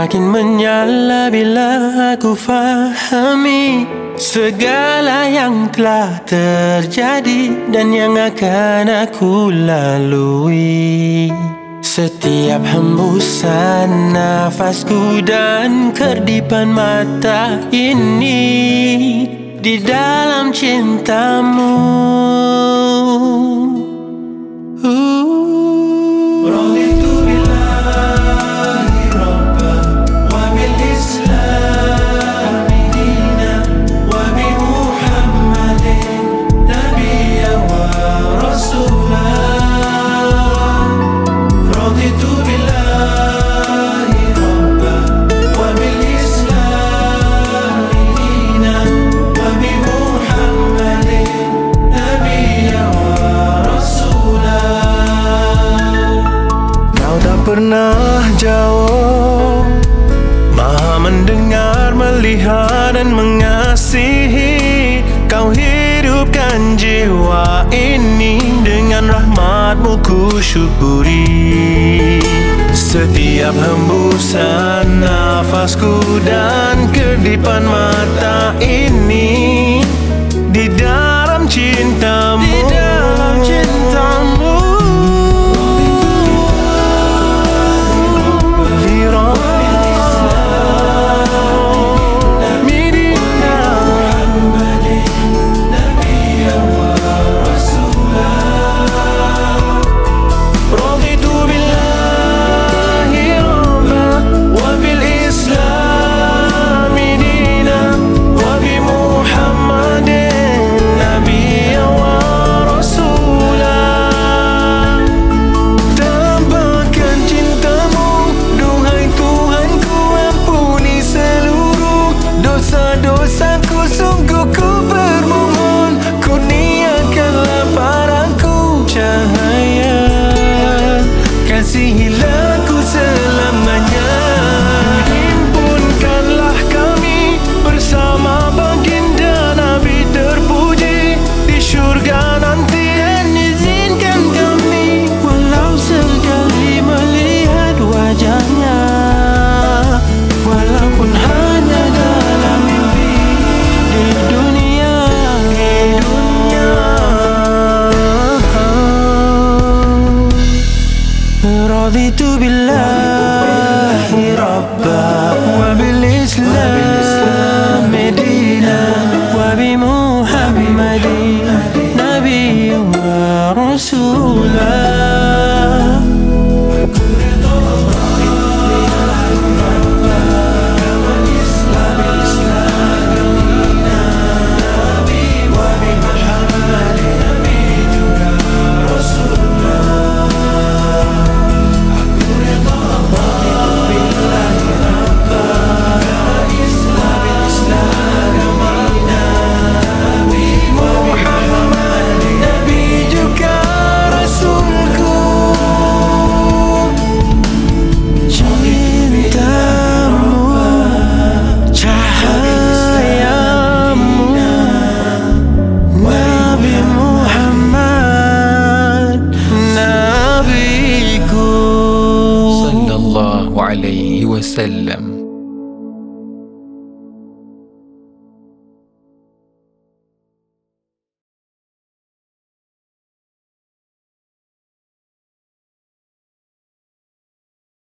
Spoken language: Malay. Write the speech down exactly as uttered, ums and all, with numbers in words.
semakin menyala bila aku fahami segala yang telah terjadi dan yang akan aku lalui. Setiap hembusan nafasku dan kerdipan mata ini di dalam cintamu. Raditu billahi rabban wa bil islami dinan wa bi Muhammadin nabiyyan wa rasulan. Raditu billahi rabban wa bil islami dinan wa bi Muhammadin nabiyyan wa rasulan. Kau tak pernah jauh, Maha mendengar, melihat dan mengasihi. Kau hidupkan jiwa ini, dengan rahmat-Mu ku syukuri. Setiap hembusan nafasku dan kerdipan mata ini di dalam cintamu, di dalam cintamu. Dosaku sungguh ku bermohon, kurniakanlah padaku cahaya, kasihilah ku selamanya. Himpunkanlah kami bersama baginda Nabi terpuji di syurga nanti, dan izinkan kami walau sekali melihat wajahnya, walaupun hanya dalam mimpi di dunia, di dunia. Raditu billahi rabban wa bil islami dinan wa bi Muhammadin nabiyyan wa rasulan. alaihi wasallam.